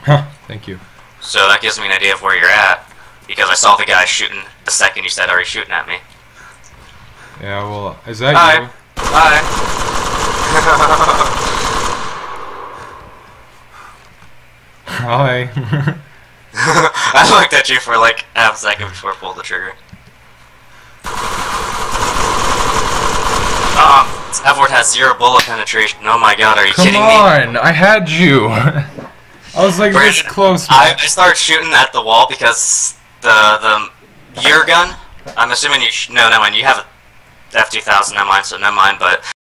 Thank you. So that gives me an idea of where you're at, because I saw the guy shooting the second you said, "Are you shooting at me?" Yeah, well, is that Hi. you? Hi. Hi. I looked at you for like half a second before I pulled the trigger. This F-word has 0 bullet penetration. Oh my god, are you kidding me? Come on, I had you. I was like this close. I started shooting at the wall because your gun. I'm assuming you. No, never mind. You have a F2000. Never mind. So never mind. But